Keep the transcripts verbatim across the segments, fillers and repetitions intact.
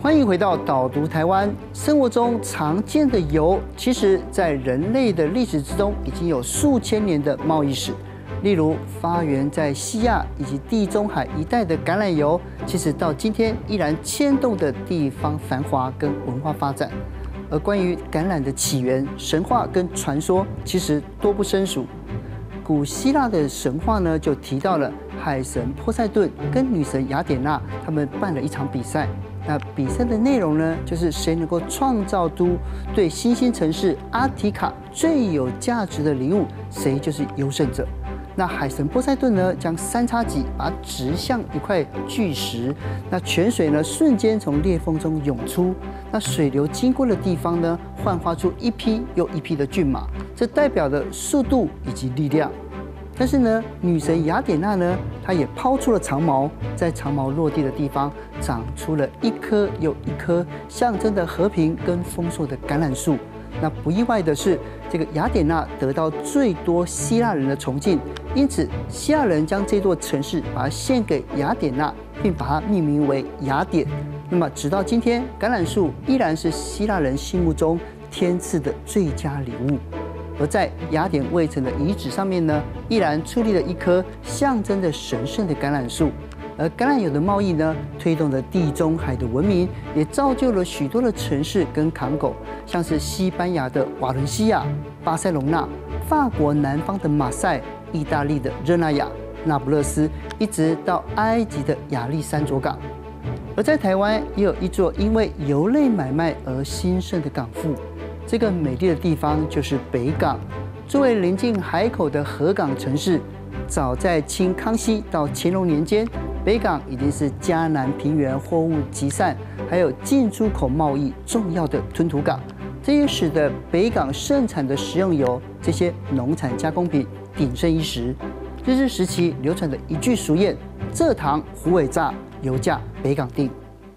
欢迎回到导读台湾。生活中常见的油，其实在人类的历史之中已经有数千年的贸易史。例如，发源在西亚以及地中海一带的橄榄油，其实到今天依然牵动的地方繁华跟文化发展。而关于橄榄的起源、神话跟传说，其实多不胜数。古希腊的神话呢，就提到了海神波塞顿跟女神雅典娜，他们办了一场比赛。那比赛的内容呢，就是谁能够创造出对新兴城市阿提卡最有价值的礼物，谁就是优胜者。那海神波塞顿呢，将三叉戟把它指向一块巨石，那泉水呢瞬间从裂缝中涌出，那水流经过的地方呢，幻化出一匹又一匹的骏马，这代表的速度以及力量。但是呢，女神雅典娜呢，她也抛出了长矛，在长矛落地的地方长出了一棵又一棵象征的和平跟丰硕的橄榄树。那不意外的是，这个雅典娜得到最多希腊人的崇敬，因此希腊人将这座城市把它献给雅典娜，并把它命名为雅典。那么直到今天，橄榄树依然是希腊人心目中天赐的最佳礼物。而在雅典卫城的遗址上面呢，依然矗立了一棵象征着神圣的橄榄树。而橄榄油的贸易呢，推动了地中海的文明，也造就了许多的城市跟港口，像是西班牙的瓦伦西亚、巴塞隆纳、法国南方的马赛、意大利的热那亚、那不勒斯，一直到埃及的亚历山卓港。而在台湾，也有一座因为油类买卖而兴盛的港埠。这个美丽的地方就是北港，作为临近海口的河港城市，早在清康熙到乾隆年间，北港已经是嘉南平原货物集散，还有进出口贸易重要的吞吐港。这也使得北港盛产的食用油这些农产加工品鼎盛一时。日治时期流传的一句俗谚：“蔗糖虎尾炸，油价北港定。”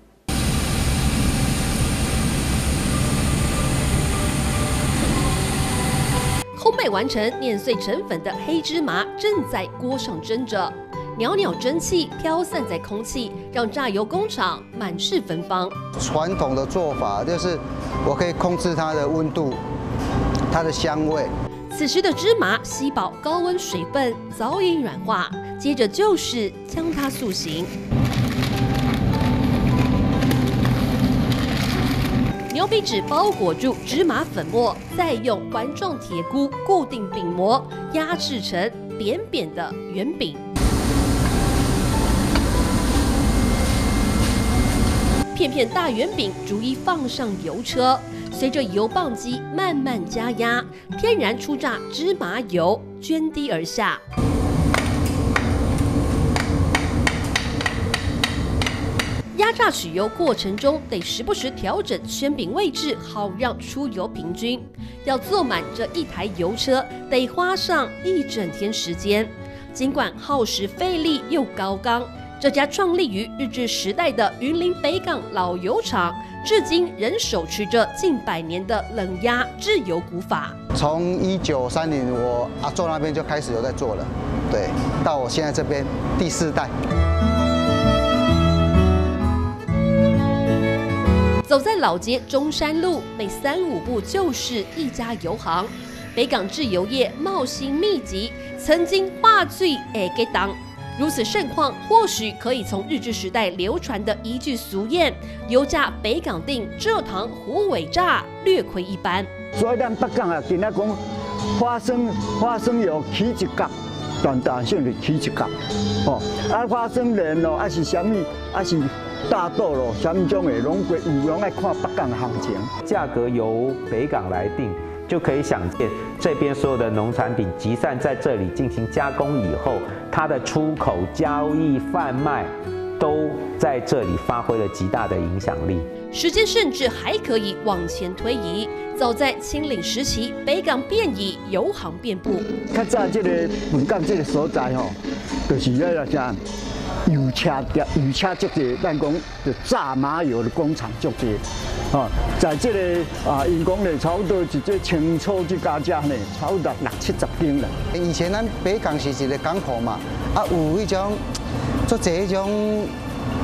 烘焙完成、碾碎成粉的黑芝麻正在锅上蒸着，袅袅蒸汽飘散在空气，让榨油工厂满是芬芳。 传统的做法就是我可以控制它的温度、它的香味。 此时的芝麻吸饱高温水分，早已软化，接着就是将它塑形。牛皮纸包裹住芝麻粉末，再用环状铁箍固定饼模，压制成扁扁的圆饼。片片大圆饼逐一放上油车，随着油棒机慢慢加压，天然初榨芝麻油涓滴而下。压榨取油过程中，得时不时调整圈饼位置，好让出油平均。要做满这一台油车，得花上一整天时间。尽管耗时费力又高纲，这家创立于日治时代的云林北港老油厂，至今仍手持着近百年的冷压制油古法。 从一九三零我阿祖那边就开始有在做了，对，到我现在这边第四代。 走在老街中山路，每三五步就是一家油行。北港制油业茂兴密集，曾经话最会给当。如此盛况，或许可以从日治时代流传的一句俗谚“油价北港定，蔗糖虎尾炸”略窥一斑。 所以咱北港啊，今仔讲花生花生油起一角，断断性的起一角，哦，啊花生仁哦，还是什么，还是。大豆咯，什么种的拢归有拢爱看北港的行情， 价格由北港来定，就可以想见这边所有的农产品集散在这里进行加工以后，它的出口、交易、贩卖都在这里发挥了极大的影响力。 时间甚至还可以往前推移，早在清领时期，北港便已油行遍布。 较早这个本港这个所在吼，就是要来讲。油车店、油车足多，咱讲就榨麻油的工厂足多，啊，在这个啊，因讲咧，差不多一个清楚这家家呢，差不多六七十斤啦。 以前咱北港是一个港口嘛，啊，有迄种做这迄种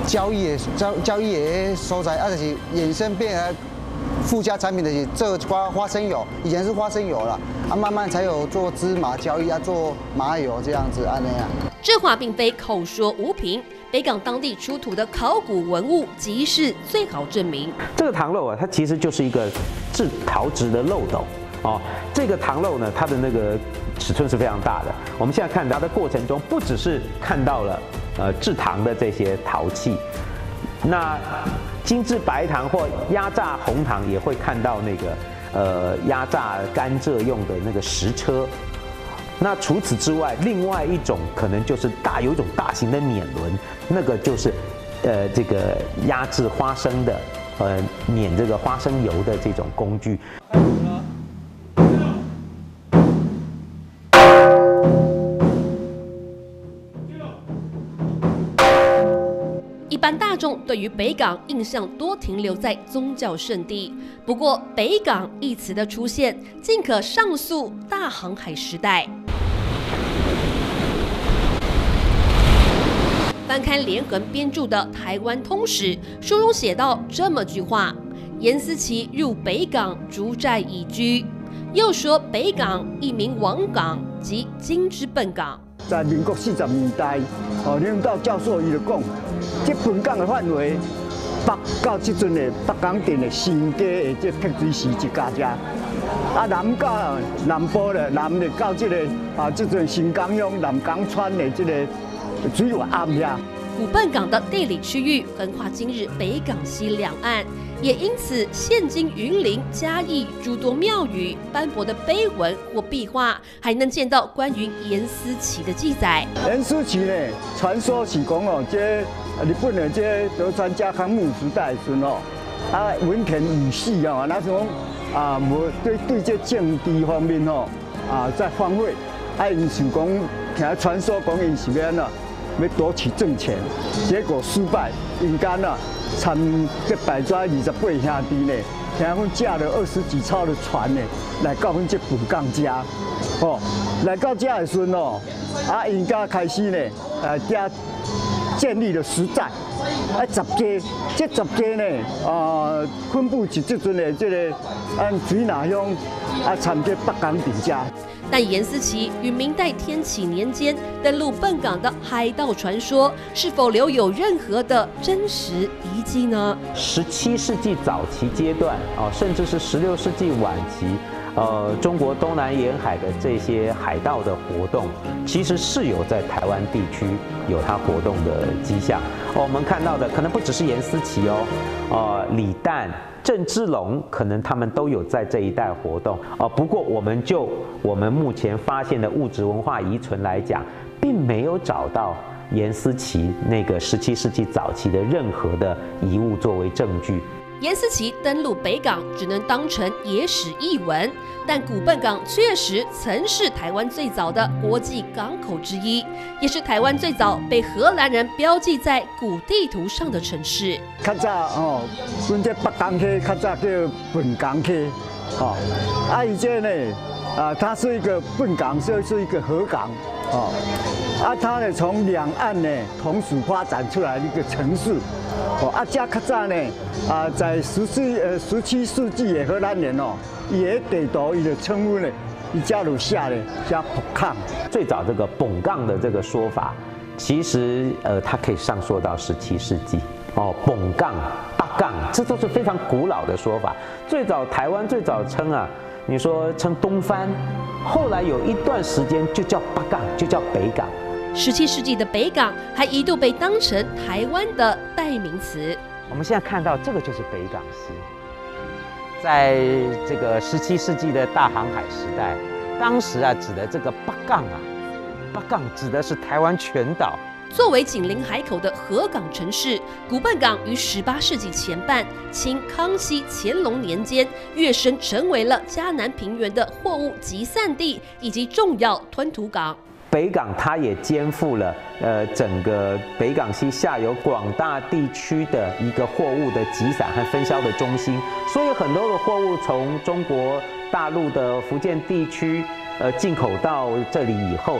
交易的交交易的所在，啊，就是衍生变成附加产品的是这花花生油，以前是花生油啦，啊，慢慢才有做芝麻交易啊，做麻油这样子啊那样。 这话并非口说无凭，北港当地出土的考古文物即是最好证明。 这个糖漏啊，它其实就是一个制陶质的漏斗哦。这个糖漏呢，它的那个尺寸是非常大的。我们现在看它的过程中，不只是看到了呃制糖的这些陶器，那精制白糖或压榨红糖也会看到那个呃压榨甘蔗用的那个石车。那除此之外，另外一种可能就是大有一种大型的碾轮，那个就是呃这个压制花生的，呃碾这个花生油的这种工具。 一般大众对于北港印象多停留在宗教圣地，不过北港一词的出现，竟可上溯大航海时代。翻开连横编著的《台湾通史》，书中写到这么句话：严思齐入北港竹寨以居。又说北港一名王港，即今之笨港。 在民国四十年代，哦，领导教授伊就讲，这本港的范围，北到即阵的北港镇的新街的这碧水寺一家家，啊南到南部的南的到这个啊即阵新港乡南港川的这个水岸暗遐。 古笨港的地理区域横跨今日北港西两岸，也因此现今云林、嘉义诸多庙宇斑驳的碑文或壁画，还能见到关于严思齐的记载。 严思齐呢，传说是讲哦，这日本的这德川家康木时代的时候，啊文田武士哦，那种啊无对对这政治方面哦啊在反悔，啊因想讲听传说讲因是要哪。要夺取政权，结果失败。因间啊，参这百抓二十八兄弟呢，听讲驾了二十几艘的船呢，来到阮这本港家，哦，来到这的时阵哦，啊，因家开始呢，呃，家建立了十寨，啊，十街，这十街呢，啊，分布起这阵的这个按水南乡啊，参这北港顶家。 但严思齐与明代天启年间登陆笨港的海盗传说，是否留有任何的真实遗迹呢？ 十七世纪早期阶段啊，甚至是十六世纪晚期，呃，中国东南沿海的这些海盗的活动，其实是有在台湾地区有它活动的迹象。哦，我们看到的可能不只是严思齐哦，呃，李旦。郑芝龙可能他们都有在这一带活动哦，不过我们就我们目前发现的物质文化遗存来讲，并没有找到严思齐那个十七世纪早期的任何的遗物作为证据。 严思齐登陆北港只能当成野史译文，但古笨港确实曾是台湾最早的国际港口之一，也是台湾最早被荷兰人标记在古地图上的城市。 较早哦，阮这北港溪较早叫笨港溪，哦，啊，以前呢，啊，它是一个笨港，就是一个河港，哦，啊，它呢从两岸呢同时发展出来一个城市。哦，啊，这较早呢，啊，在十四呃十七世纪的荷兰人哦，伊个地图伊就称呼呢，伊加入下呢加浦港。 最早这个本港的这个说法，其实呃，它可以上溯到十七世纪哦，本港、北港，这都是非常古老的说法。最早台湾最早称啊，你说称东番，后来有一段时间就叫北港，就叫北港。 十七世纪的北港还一度被当成台湾的代名词。 我们现在看到这个就是北港溪，在这个十七世纪的大航海时代，当时啊指的这个北港啊，北港指的是台湾全岛。 作为紧邻海口的河港城市，古笨港于十八世纪前半，清康熙、乾隆年间跃升成为了嘉南平原的货物集散地以及重要吞吐港。 北港它也肩负了呃整个北港溪下游广大地区的一个货物的集散和分销的中心，所以很多的货物从中国大陆的福建地区呃进口到这里以后，它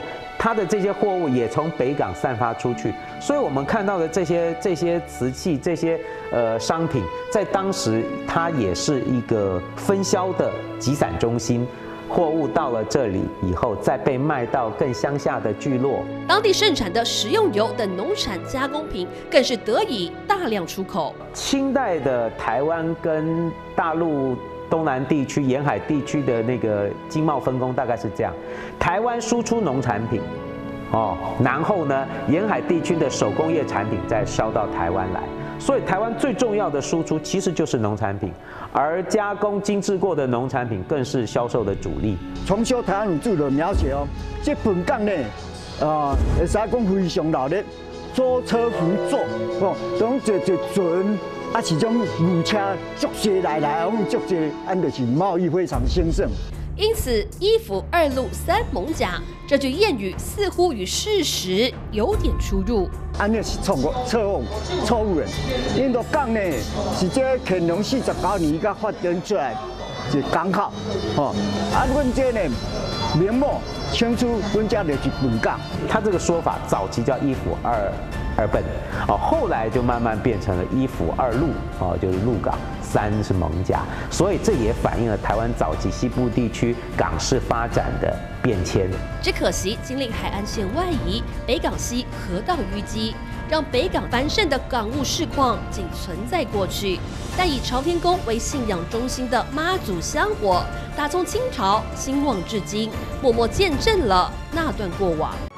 它的这些货物也从北港散发出去，所以我们看到的这些这些瓷器、这些呃商品，在当时它也是一个分销的集散中心。货物到了这里以后，再被卖到更乡下的聚落。 当地盛产的食用油等农产加工品，更是得以大量出口。 清代的台湾跟大陆东南地区、沿海地区的那个经贸分工大概是这样：台湾输出农产品，哦，然后呢，沿海地区的手工业产品再销到台湾来。所以台湾最重要的输出其实就是农产品，而加工精制过的农产品更是销售的主力。 从小台湾有做了描写哦，这本港呢，啊，会使讲非常热烈，舟车浮坐，哦，种坐坐船，啊是种牛车足些来来，往足些，安就是贸易非常兴盛。 因此，一府二路三艋甲这句谚语似乎与事实有点出入。 安尼是错误、错误、错误的。因为港呢是这乾隆四十九年才发展出来一港口，哦，啊，阮这呢明末清初，阮这就是本港。 他这个说法早期叫一府二二艮，哦，后来就慢慢变成了一府二路，哦，就是鹿港。三是艋甲，所以这也反映了台湾早期西部地区港市发展的变迁。 只可惜经历海岸线外移，北港溪河道淤积，让北港繁盛的港务市况仅存在过去。但以朝天宫为信仰中心的妈祖香火，打从清朝兴旺至今，默默见证了那段过往。